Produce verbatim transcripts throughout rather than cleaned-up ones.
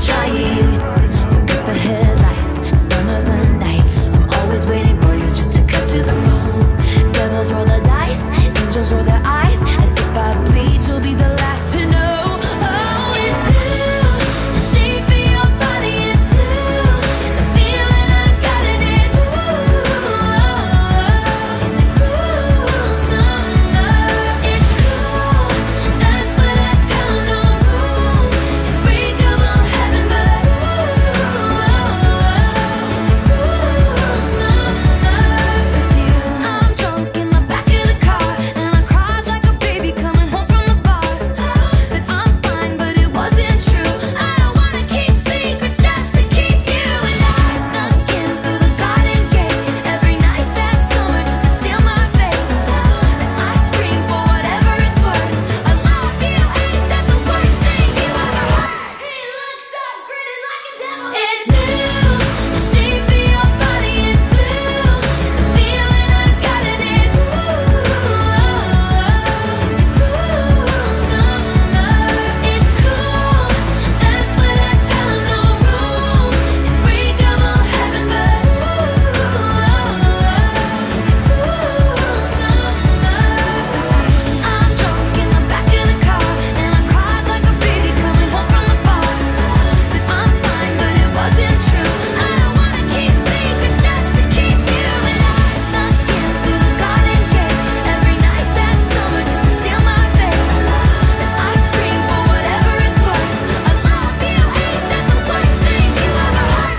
trying. So cut the headlights, summer's a knife. I'm always waiting for you just to cut to the bone. Devils roll the dice, angels roll their eyes, and if I bleed, you'll be the last to know. Oh, it's blue, the shape of your body is blue. The feeling I got it, it's blue. It's a cruel summer. It's cool, that's what I tell 'em, no rules. Unbreakable heaven, but ooh, it's a cruel summer with you. I'm drunk in the back of the car, and I cried like a baby coming home from the bar. Said I'm fine, but it wasn't true. I don't wanna keep secrets just to keep you. And I snuck in through the garden gate every night that summer just to seal my fate. Then I scream for whatever it's worth. I love you, ain't that the worst thing you ever heard? He looks so gritty like a devil. It's blue, the shape of your body is blue. The feeling I got it, it's blue. It's a cruel summer. It's cool, that's what I tell 'em, no rules. Unbreakable heaven, but ooh, it's a cruel summer. I'm drunk in the back of the car, and I cried like a baby coming home from the bar. Said I'm fine, but it wasn't true. I don't wanna keep secrets just to keep you. And I snuck in through the garden gate every night that summer just to seal my fate. Then I scream for whatever it's worth. I love you, ain't that the worst thing you ever heard?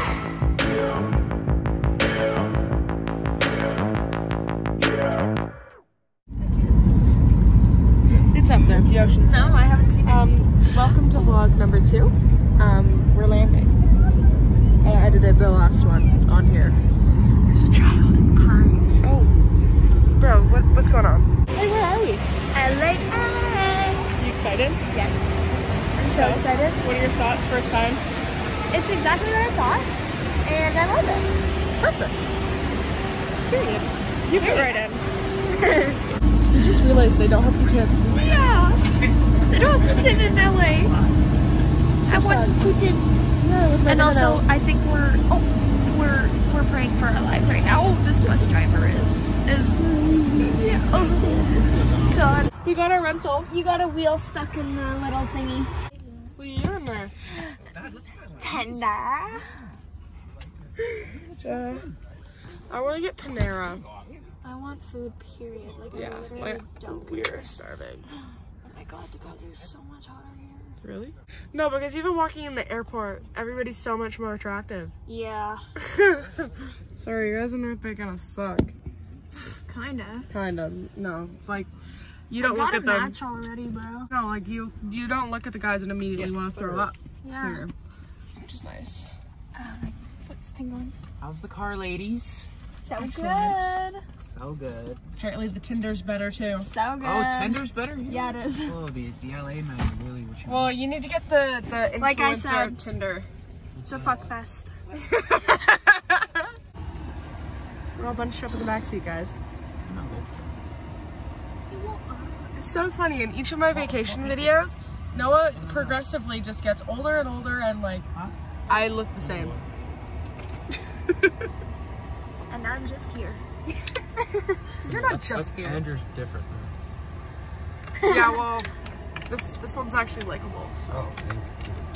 It's up there. It's the ocean. No, I haven't seen it. Um, welcome to vlog number two. Um, we're landing. I edited the last one on here. There's a child crying. Oh, bro, what, what's going on? Hey, where are we? L A X. You excited? Yes. I'm so excited. What are your thoughts first time? It's exactly what I thought, and I love it. Perfect. Period. You fit right in. You just realized they don't have Putin. Yeah. They don't have Putin in L A. So I want sad. Putin. Yeah, look And right also, now. I think we're oh, we're we're praying for our lives right now. Oh, this bus driver is is yeah. Oh God. We got our rental. You got a wheel stuck in the little thingy. What are you doing there? Tender. Uh, I want to get Panera. I want food, period. Like, Yeah, I literally like, don't. we are starving. Oh my God, the guys are so much hotter here. Really? No, because even walking in the airport, everybody's so much more attractive. Yeah. Sorry, you guys in North Bay kind of suck. Kinda. Kind of. No, like, you don't I look got at a them. match already, bro. No, like, you you don't look at the guys and immediately want to throw up. Yeah. Here, which is nice. Oh, my foot's tingling. How's the car, ladies? So Excellent. good. So good. Apparently the Tinder's better too. So good. Oh, Tinder's better? Yeah, it is. Oh, the, the L A man, really what you Well, you need to get the, the influencer Like I said. Tinder. It's a fuck fest. We're all bunched up in the backseat, guys. want. It's so funny. In each of my vacation videos, Noah progressively just gets older and older, and like, I look the same. And I'm just here. You're not That's, just that's here. Andrew's different. Yeah, well, this this one's actually likable. So Oh, thank you.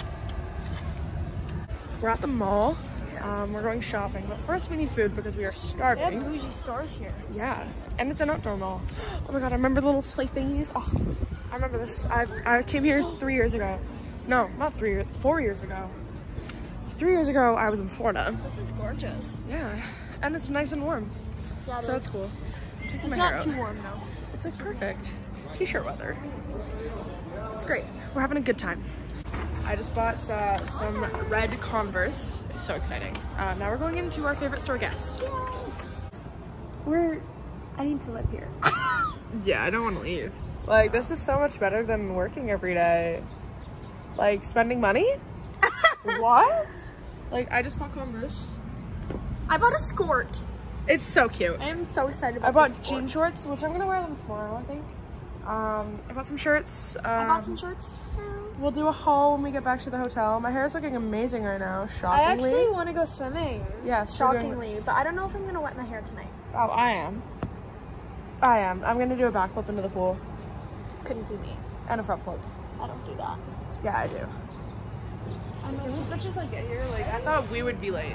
we're at the mall. Um, we're going shopping, but first we need food because we are They have starving. bougie stores here. Yeah, and it's an outdoor mall. Oh my God, I remember the little play thingies. Oh, I remember this. I I came here three years ago. No, not three years. Four years ago. Three years ago, I was in Florida. This is gorgeous. Yeah, and it's nice and warm, Yeah, it so is. that's cool. I'm taking It's my not hair too out. warm though. It's like perfect t-shirt weather. It's great. We're having a good time. I just bought uh, some red Converse. It's so exciting. Uh, now we're going into our favorite store, Guess. We're. I need to live here. Yeah, I don't want to leave. Like, this is so much better than working every day. Like, spending money? What? Like, I just bought Converse. I bought a skirt. It's so cute. I am so excited about I bought this jean skirt. shorts, which I'm gonna wear them tomorrow, I think. Um, I bought some shirts. Um, I bought some shirts too. We'll do a haul when we get back to the hotel. My hair is looking amazing right now, I shockingly. actually want to go swimming. Yes, we're doing- shockingly, but I don't know if I'm gonna wet my hair tonight. Oh, I am. I am. I'm gonna do a backflip into the pool Couldn't be me. and a front flip. I don't do that. Yeah, I do. Can we bitches like get here? Like, I thought we would be late.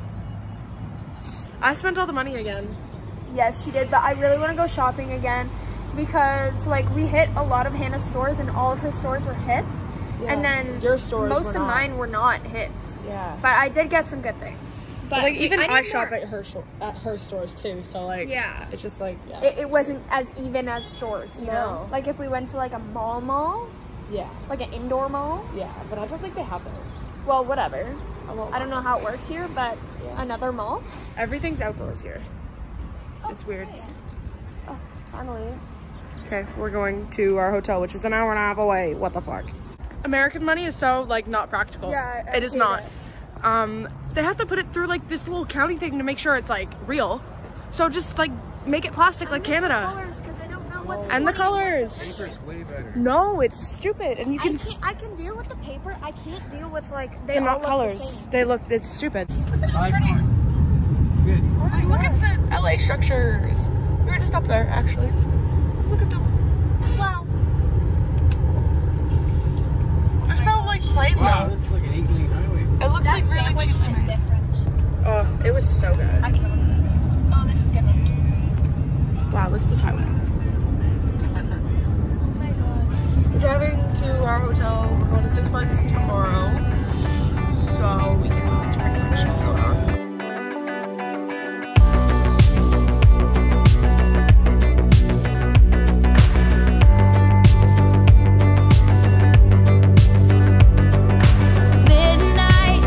I spent all the money again. Yes, she did, but I really want to go shopping again because like we hit a lot of Hannah's stores and all of her stores were hits. Yeah. And then Your stores most were of not. mine were not hits. Yeah. But I did get some good things. But like even I, I, need shop more. at her sh- at her stores too. So like, Yeah. it's just like yeah, It, it wasn't as even as stores, you know? No. Like if we went to like a mall mall, yeah, like an indoor mall, yeah. But I don't think they have those. well, whatever. I, won't I don't know how it works here, but Yeah. another mall. Everything's outdoors here. It's weird. Oh, finally. Okay, we're going to our hotel, which is an hour and a half away. What the fuck? American money is so like not practical. Yeah, I it is hate not. it. Um, they have to put it through like this little counting thing to make sure it's like real. So just like make it plastic like Canada. Colors, because I don't know what's And the twenty. colors. Paper's way better. No, it's stupid, and you I can. can I can deal with the paper. I can't deal with like they They're all not look colors. the same. They look. It's stupid. I like mine. Good. Like, look at the L A structures. We were just up there, actually. Look at them. Wow. They're so like plain Wow, though. this is like an eight lane highway. It looks like really sandwich cheaply hit made. different. Oh, it was so good. I can almost. Oh, this is good. Wow, look at this highway. Oh my gosh. We're driving to our hotel. We're going to Six Flags tomorrow. So we can pretty much see what's going on. Midnight,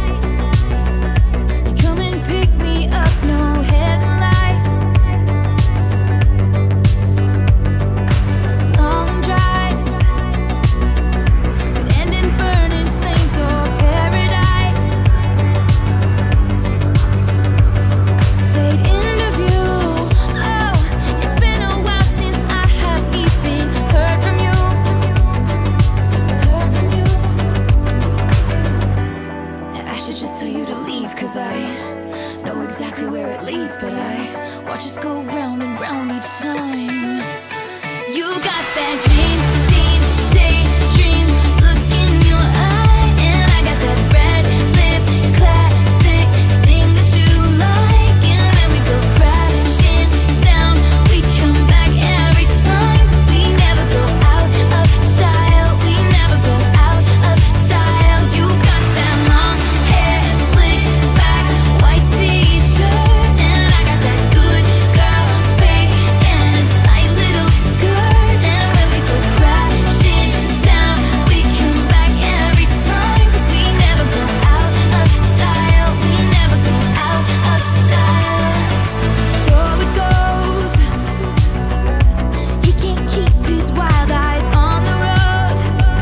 you come and pick me up, no headlights. Long drive could end in burning flames or paradise. Fade into view. Oh, it's been a while since I have even heard from you. Heard from you. I should just tell you to leave, cause I know exactly where it leads, but I watch us go round and round each time. You got that jeans, deep, daydream look in your eye, and I got that red lip classic thing that you like, and then we go crashing down. We come back every time, cause we never go out of style. We never go out of style. You got that long hair, slicked back, white t-shirt, and I got that good girl fake and a tight little skirt. And when we go crashing down, we come back every time, cause we never go out of style. We never go out of style. So it goes. He can't keep his wild eyes on the road.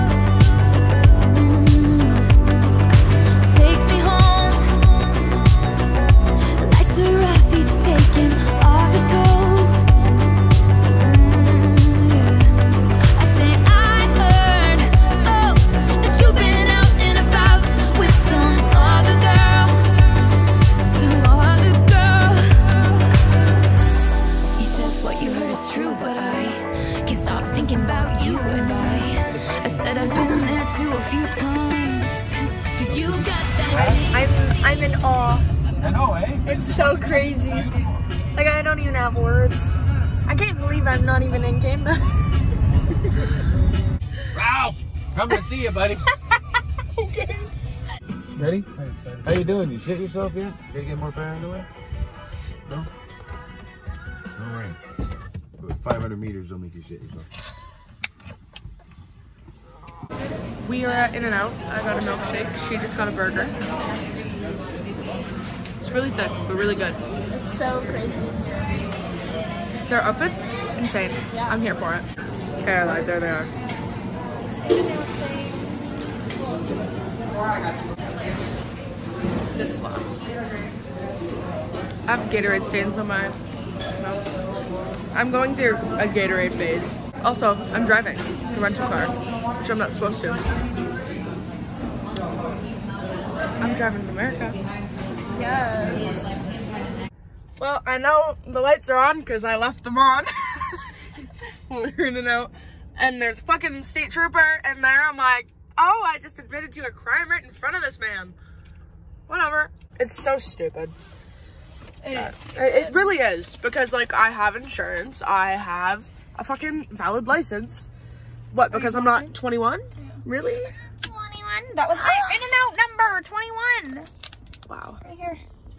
Mm. Takes me home. Lights are off, he's taking off his coat. Mm, yeah. I say I heard, oh, that you've been out and about with some other girl, some other girl. He says what you heard is true, but I can't stop thinking about you. And I, I said I've been there too a few times, cause you got that. I'm I'm in awe. I know, eh? It's so crazy. Like I don't even have words. I can't believe I'm not even in Canada. Ralph! Coming to see you, buddy. Okay. Ready? How you doing? You shit yourself yet? Did you get more paranoid? No? Alright. five hundred meters will make you shit yourself. We are at In-N-Out. I got a milkshake. She just got a burger. It's really thick, but really good. It's so crazy. Their outfits, insane. I'm here for it. Okay, I lied. There they are. This slaps. I have Gatorade stains on my mouth. I'm going through a Gatorade phase. Also, I'm driving the rental car. which I'm not supposed to. I'm driving to America. Yes. Well, I know the lights are on because I left them on when we were in and out. And there's a fucking state trooper in there. I'm like, oh, I just admitted to a crime right in front of this man. Whatever. It's so stupid. It is. It, it really is, because like I have insurance, I have a fucking valid license. What, because I'm not twenty-one? Really? twenty-one. That was my in and out number. twenty-one. Wow. Right here.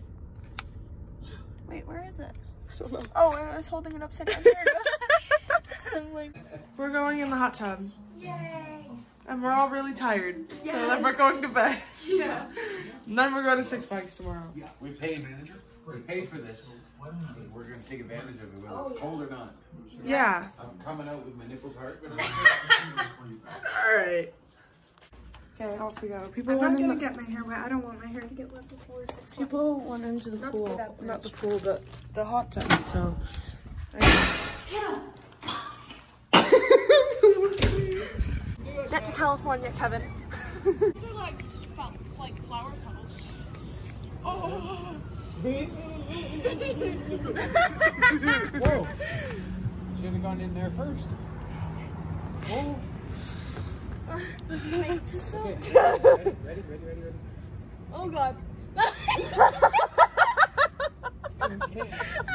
Wait, where is it? I don't know. Oh, I was holding it upside down. There it goes. I'm like, We're going in the hot tub, yay. and we're all really tired. So then we're going to bed. Yeah. And then we're going to Six Flags tomorrow. Yeah, we paid, we paid for this. We're gonna take advantage of it, whether it's cold or not. Yeah. I'm coming out with my nipples hard, but All right. Okay, off we go. People I'm went not in gonna the, get my hair wet. I don't want my hair to get wet before six. people went into the Not to pool. be that Not the bitch. pool, but the hot tub. So. Get to California, Kevin. These are like, like flower petals. Oh. whoa! Should have gone in there first. Oh. Okay, ready, ready, ready, ready, ready. Oh god. Okay.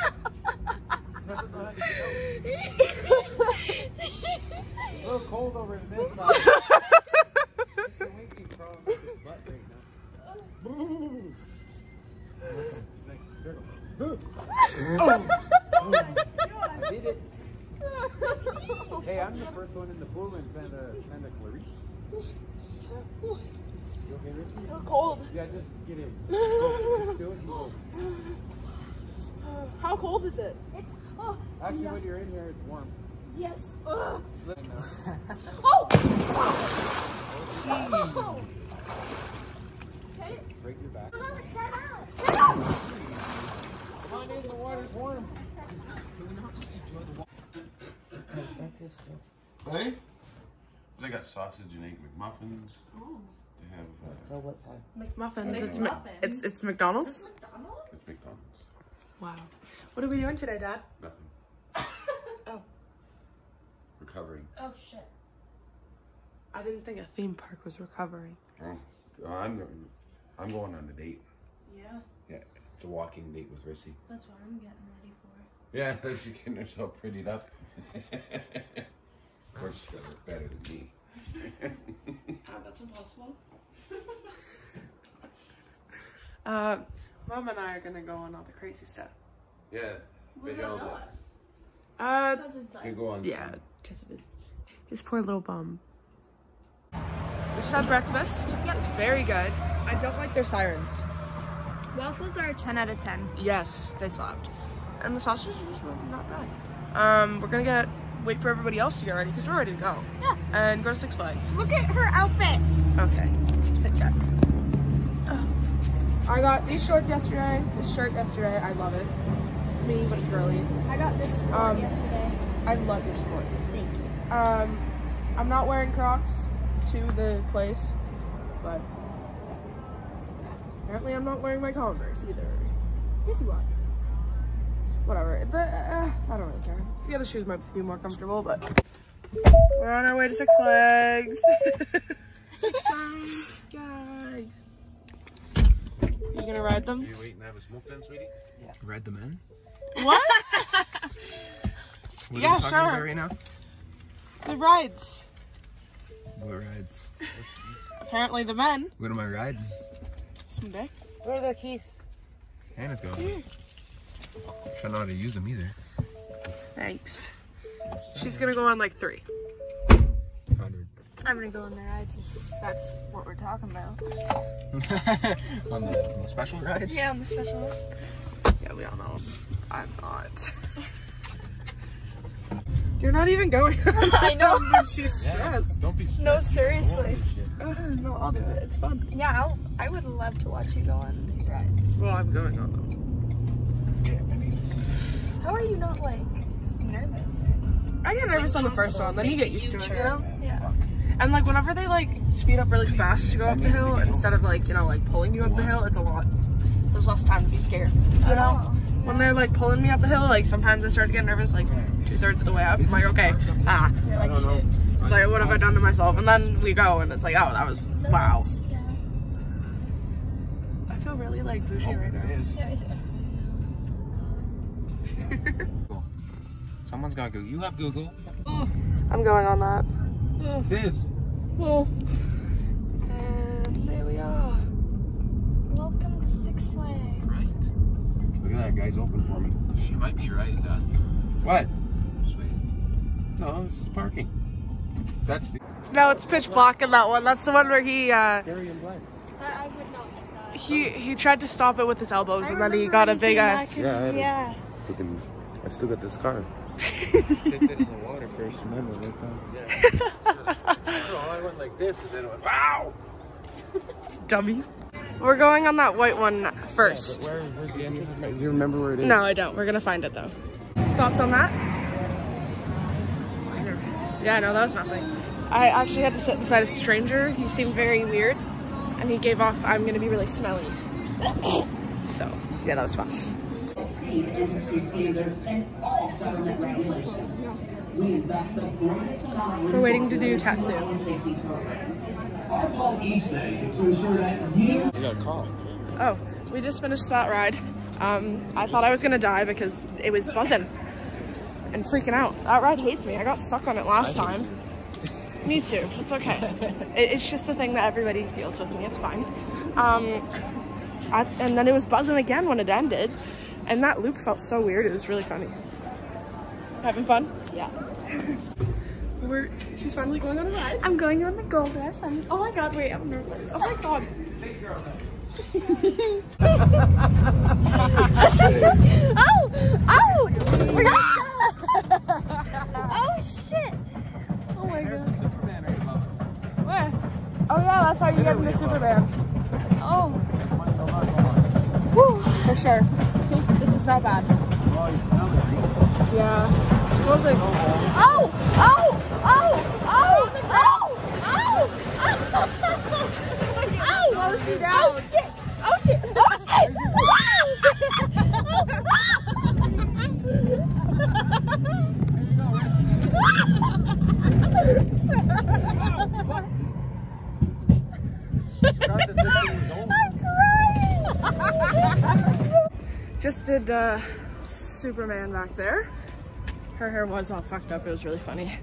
It's a little cold over in this side. It's making crawl with his butt right now. I did it. Hey, I'm the first one in the pool in Santa Santa Clarita. You okay, Richie? You're cold. Yeah, just get in. Go, do it and go. How cold is it? It's oh Actually, when you're in here, it's warm. yes. Ugh. Let me know. Oh. Break your back. Oh, shut up. Come on in, the water's warm. Hey? They got sausage and egg McMuffins. Oh. They have uh, McMuffins. It's, McMuffins. Ma- it's it's McDonald's. McDonald's? it's McDonald's. Wow. What are we doing today, Dad? Nothing. Oh. Recovering. Oh shit. I didn't think a theme park was recovering. Oh, I'm I'm going on a date. Yeah. Yeah, it's a walking date with Rissy. That's what I'm getting ready for. Yeah, she's getting herself prettied up. Of course, she's gonna look better than me. Uh, that's impossible. uh, Mom and I are gonna go on all the crazy stuff. Yeah, What but y'all about Noah? Uh, How's his butt? can go on. yeah, because of his his poor little bum. We just had breakfast. Yep. It's very good. I don't like their sirens. Waffles are a ten out of ten. Yes, they slapped. And the sausages were not bad. Um, we're gonna get wait for everybody else to get ready because we're ready to go. Yeah. And go to Six Flags. Look at her outfit. Okay. Fit check. Ugh. I got these shorts yesterday. This shirt yesterday. I love it. It's me, but it's girly. I got this skirt Um, yesterday. I love your sport. Thank you. Um, I'm not wearing Crocs to the place, but apparently I'm not wearing my Converse either. Yes, you are. Whatever. The, uh, I don't really care. The other shoes might be more comfortable, but we're on our way to Six Flags. Six Flags. Yay. You gonna ride them? Are you waiting to have a smoke then, sweetie? Yeah. Ride them in? What? What Yeah, are we talking about sure. right now? The rides. What rides? Apparently the men. What am I riding? Some dick. Where are the keys? Hannah's going. I don't know how to use them either. Thanks. She's gonna go on like three. Hundred. I'm gonna go on the rides if that's what we're talking about. on, the, on the special rides? Yeah, on the special one. Yeah, we all know. I'm not. You're not even going. I know. Dude, she's stressed. Don't be stressed. No, seriously. Uh, no, I'll do it. It's fun. Yeah, I'll, I would love to watch you go on these rides. Well, I'm going on them. Yeah, I need to see. How are you not like nervous? I get nervous on the first one, then you get used to it, you know? Yeah. And like whenever they like speed up really fast to go up the hill instead of like, you know, like pulling you up the hill, it's a lot. There's less time to be scared. You know? When they're like pulling me up the hill, like sometimes I start to get nervous like two thirds of the way up. I'm like, okay, ah. I don't know. It's like, what have I done to myself? And then we go and it's like, oh, that was, wow. I feel really like bougie right now. Someone's got Google. You have Google. I'm going on that. It is. Oh. And there we are. Welcome to Six Flags. Right. Look at that, guy's open for me. She might be right, Dad. What? Just wait. No, this is parking. That's the No, it's pitch black in that one. That's the one where he, uh, Gary and Black. I would not get that. he, he tried to stop it with his elbows and then he got a big ass. Yeah, I had a Yeah. freaking. I still got this car. Stick it in the water first and then we'll let them. No, I went like this and then it went, wow! Dummy. We're going on that white one first. Where, where's the entrance? Do you remember where it is? No, I don't. We're gonna find it though. Thoughts on that? Yeah, no, that was nothing. I actually had to sit beside a stranger. He seemed very weird, and he gave off, I'm gonna be really smelly. So, yeah, that was fun. Exceed industry standards and all government regulations. We invest the greatest amount of We're waiting to do Tatsu. in our safety programs. Our goal each day is to ensure that you You got a call. Oh, we just finished that ride. Um, I thought I was gonna die because it was buzzing and freaking out. That ride hates me. I got stuck on it last time. Me too. It's okay. It, it's just a thing that everybody feels with me. It's fine. Um, I, and then it was buzzing again when it ended, and that loop felt so weird. It was really funny. Having fun? Yeah. We're. She's finally going on a ride. I'm going on the Gold Rush. I'm, oh my god, wait, I'm nervous. Oh my god. Oh! Oh! Oh shit! Oh my god. Superman right above us. Where? Oh yeah, that's how you get into Superman. Oh. Whew, for sure. See, this is not bad. Oh, you smell it. Yeah. It smells like. Oh! Oh! Oh! Oh! Oh! Oh! Oh! Slows you down. Oh shit! Oh shit! Oh shit! Just did uh, Superman back there. Her hair was all fucked up. It was really funny.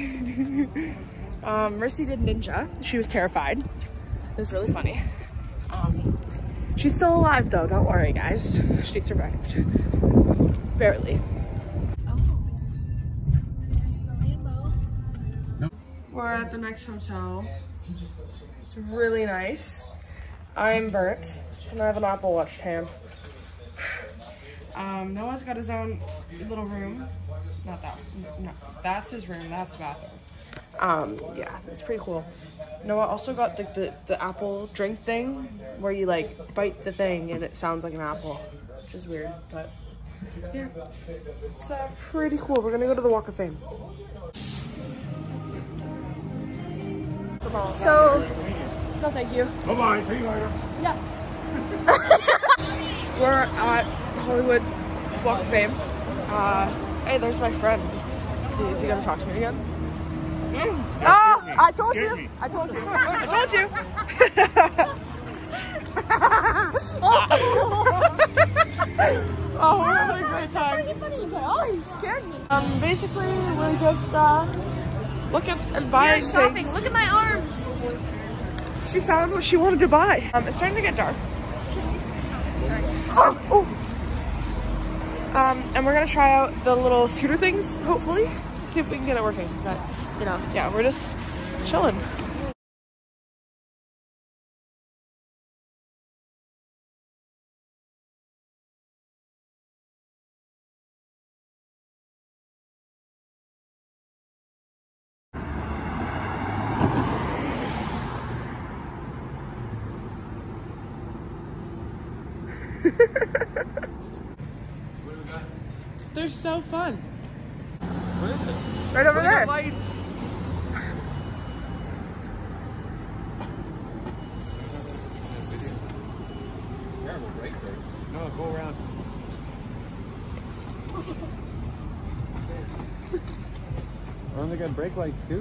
um, Mercy did Ninja. She was terrified. It was really funny. Um, she's still alive though. Don't worry, guys. She survived. Barely. We're at the next hotel. It's really nice. I'm burnt, and I have an Apple Watch tan. Um, Noah's got his own little room. Not that one. No, that's his room. That's the bathroom. Um, yeah, it's pretty cool. Noah also got the, the, the apple drink thing where you like bite the thing and it sounds like an apple, which is weird, but yeah, it's uh, pretty cool. We're gonna go to the Walk of Fame. So, no thank you. Bye-bye. See you later. Yeah. We're at Hollywood Walk of Fame. Uh, hey, there's my friend. Is he, is he gonna talk to me again? Mm. Oh, I told you. me. I told you. I told you. Oh, we're having a great time. Oh, you scared me. Um, basically, we're just uh, looking and buying We're shopping. things. Look at my arms. She found what she wanted to buy. Um, it's starting to get dark. Oh, oh. Um, and we're gonna try out the little scooter things, hopefully. See if we can get it working. But, you know, yeah, we're just chilling. They're so fun. What is it? Right over there. Lights. lights. No, go around. Oh, they got brake lights too.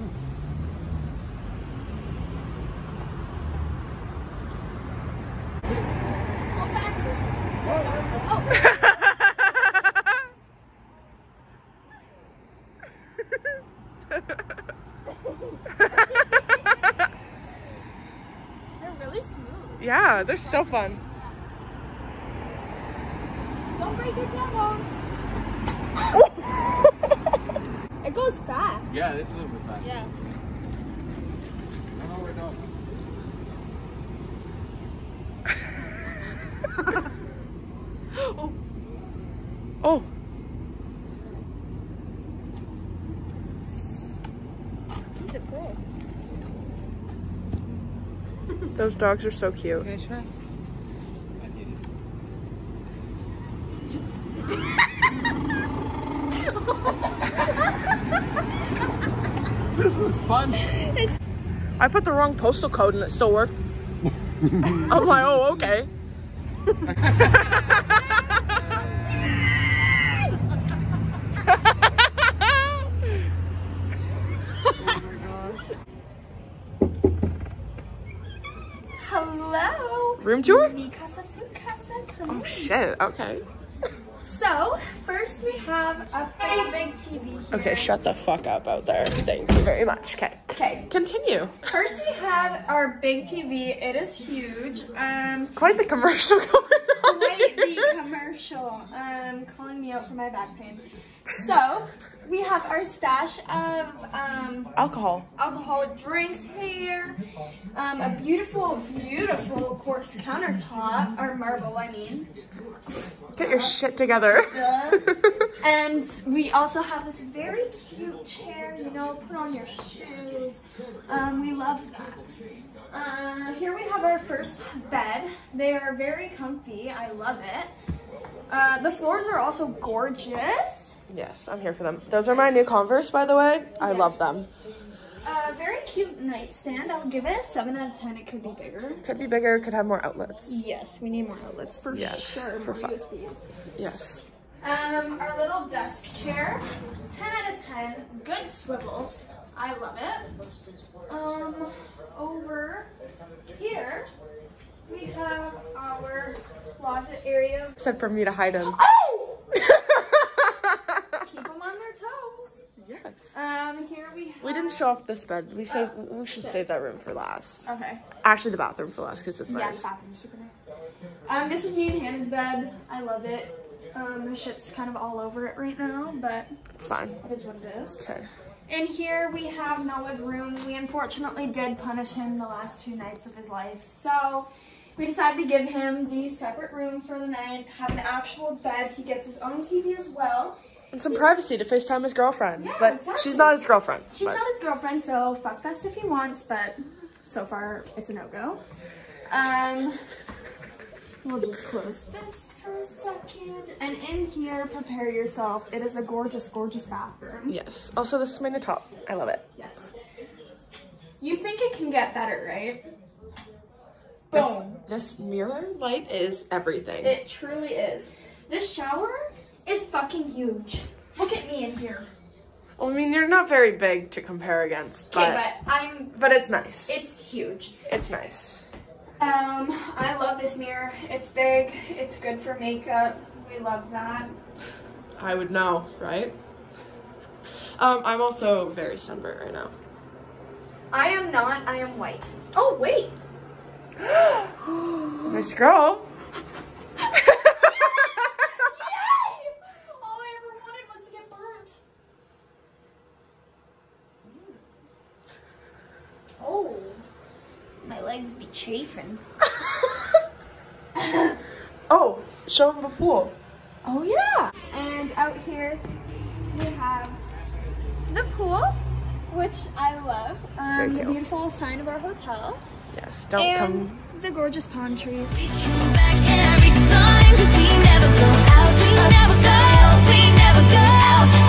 They're really smooth. Yeah, they're so fun. Don't break your tailbone. It goes fast. Yeah, it's a little bit fast. Yeah. I know we're done. Oh. Oh. These are cool. Those dogs are so cute. Okay, sure. I get it. This was fun. I put the wrong postal code and it still worked. I'm like, oh, okay. Hello. Room tour? Mi casa, su casa, come Oh in. shit, okay. So, first we have a pretty big T V here. Okay, shut the fuck up out there. Thank you very much. Okay. Okay. Continue. First we have our big T V. It is huge. Um, Quite the commercial going on. quite here. the commercial. Um, calling me out for my back pain. So, we have our stash of um, Alcohol. alcoholic drinks here. Um, a beautiful, beautiful quartz countertop, or marble, I mean. Get your shit together. Duh. And we also have this very cute chair, you know, put on your shoes. Um, we love that. Uh, here we have our first bed. They are very comfy. I love it. Uh, the floors are also gorgeous. Yes, I'm here for them. Those are my new Converse, by the way. I love them. Uh, very cute nightstand. I'll give it a seven out of ten. It could be bigger. Could be bigger, could have more outlets. Yes, we need more outlets for Yes, sure. for More fun. U S Bs. Yes. Um, our little desk chair, ten out of ten, good swivels, I love it. Um, over here, we have our closet area. Said for me to hide them. Oh! Keep them on their toes. Yes. Um, here we have... We didn't show off this bed. We save, we should save that room for last. Okay. Actually, the bathroom for last because it's Yeah, nice. the bathroom's super nice. Um, this is me and Hannah's bed. I love it. Um, the shit's kind of all over it right now, but It's fine. it is what it is. Okay. In here we have Noah's room. We unfortunately did punish him the last two nights of his life, so we decided to give him the separate room for the night, have an actual bed. He gets his own T V as well. And some privacy to FaceTime his girlfriend. Yeah, but exactly. she's not his girlfriend. She's but- not his girlfriend, so fuckfest if he wants, but so far it's a no-go. Um, we'll just close this for a second. And in here, prepare yourself. It is a gorgeous, gorgeous bathroom. Yes. Also, this is my new top. I love it. Yes. You think it can get better, right? This, Boom. this mirror light is everything. It truly is. This shower is fucking huge. Look at me in here. Well, I mean, you're not very big to compare against, Okay, but but I'm, but it's nice. it's huge. It's nice. Um, I love this mirror. It's big. It's good for makeup. We love that. I would know, right? Um, I'm also very sunburnt right now. I am not. I am white. Oh, wait. Nice girl. Yay! All I ever wanted was to get burnt. Oh, my legs be chafing. Oh, show him the pool. Oh yeah. And out here we have the pool, which I love. Um, Very the cute. beautiful sign of our hotel. Yes, don't and come. the gorgeous palm trees. Come back every time, 'cause we never go out, we never go out, we never go out.